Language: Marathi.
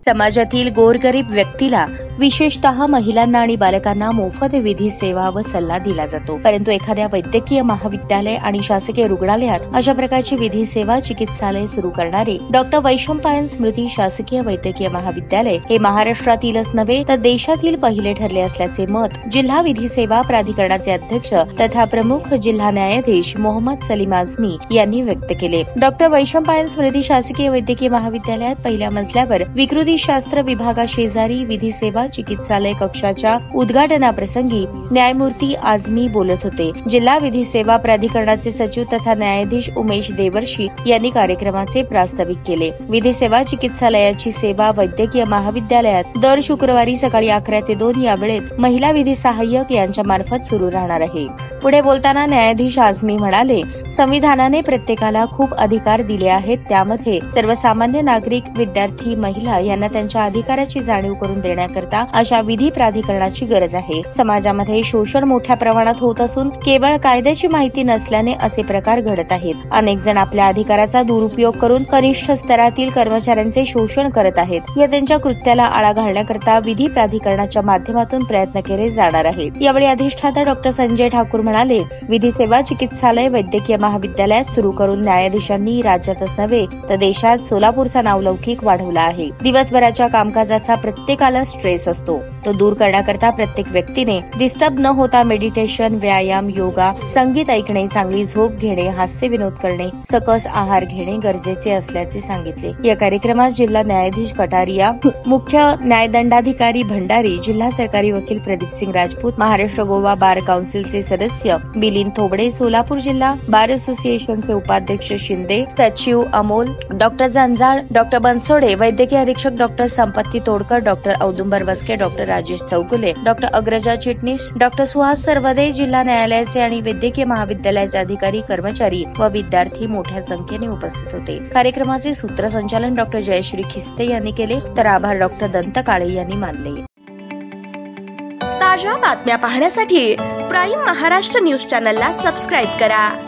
समाजातील गोरगरीब व्यक्तीला विशेषतः महिलांना आणि बालकांना मोफत विधी सेवा व सल्ला दिला जातो, परंतु एखाद्या वैद्यकीय महाविद्यालय आणि शासकीय रुग्णालयात अशा प्रकारची विधी सेवा चिकित्सालय सुरू करणारे डॉक्टर वैशंपायन स्मृती शासकीय वैद्यकीय महाविद्यालय हे महाराष्ट्रातीलच नव्हे तर देशातील पहिले ठरले असल्याचे मत जिल्हा विधी सेवा प्राधिकरणाचे अध्यक्ष तथा प्रमुख जिल्हा न्यायाधीश मोहम्मद सलीम आझमी यांनी व्यक्त केले। डॉक्टर वैशंपायन स्मृती शासकीय वैद्यकीय महाविद्यालयात पहिल्या मजल्यावर विकृतीशास्त्र विभागाशेजारी विधी सेवा चिकित्सालय कक्षाच्या उद्घाटनाप्रसंगी न्यायमूर्ती आझमी बोलत होते। जिल्हा विधी सेवा प्राधिकरणाचे सचिव तथा न्यायाधीश उमेश देवर्षी यांनी कार्यक्रमाचे प्रास्ताविक केले। विधी सेवा चिकित्सालयाची सेवा वैद्यकीय महाविद्यालयात दर शुक्रवारी सकाळी 11 ते 2 या वेळेत महिला विधी सहाय्यक यांच्या मार्फत सुरू राहणार आहे। पुढे बोलताना न्यायाधीश आझमी म्हणाले, संविधानाने प्रत्येकाला खूप अधिकार दिले आहेत, त्यामध्ये सर्वसामान्य नागरिक, विद्यार्थी, महिला यांना त्यांच्या अधिकाराची जाणीव करून देण्याकरता अशा विधी प्राधिकरणाची गरज आहे। समाजामध्ये शोषण मोठ्या प्रमाणात होत असून केवळ कायद्याची माहिती नसल्याने असे प्रकार घडत आहेत। अनेक जण आपल्या अधिकाराचा दुरुपयोग करून कनिष्ठ स्तरातील कर्मचाऱ्यांचे शोषण करत आहेत। या त्यांच्या कृत्याला आळा घालण्याकरता विधी प्राधिकरणाच्या माध्यमातून प्रयत्न केले जाणार आहेत। यावेळी अधिष्ठाता डॉक्टर संजय ठाकूर म्हणाले, विधी सेवा चिकित्सालय वैद्यकीय महाविद्यालयात सुरू करून न्यायाधीशांनी राज्यातच नव्हे तर देशात सोलापूरचा नावलौकिक वाढवला आहे। दिवसभराच्या कामकाजाचा प्रत्येकाला स्ट्रेस असतो, तो दूर करण्याकरता प्रत्येक व्यक्तीने डिस्टर्ब न होता मेडिटेशन, व्यायाम, योगा, संगीत ऐकणे, चांगली झोप घेणे, हास्य विनोद करणे, सकस आहार घेणे गरजेचे असल्याचे सांगितले। या कार्यक्रमात जिल्हा न्यायाधीश कटारिया, मुख्य न्यायदंडाधिकारी भंडारी, जिल्हा सरकारी वकील प्रदीपसिंग राजपूत, महाराष्ट्र गोवा बार काउन्सिलचे सदस्य मिलिंद थोबडे, सोलापूर जिल्हा बार असोसिएशनचे उपाध्यक्ष शिंदे, सचिव अमोल, डॉक्टर जंजाळ, डॉक्टर बनसोडे, वैद्यकीय अधीक्षक doctor Sampatti Todkar, doctor Audumbar Waske, doctor Rajesh Chougule, doctor Agraja Chitnis, doctor Suhas Sarwade, जिल्हा न्यायालयाचे आणि वैद्यकीय महाविद्यालयाचे अधिकारी, कर्मचारी व विद्यार्थी मोठ्या संख्येने उपस्थित होते। कार्यक्रमाचे सूत्रसंचालन डॉक्टर जयश्री खिस्ते यांनी केले, तर आभार डॉक्टर दंत काळे यांनी मानले। ताज्या बातम्या पाहण्यासाठी प्राईम महाराष्ट्र न्यूज चॅनलला सबस्क्राईब करा।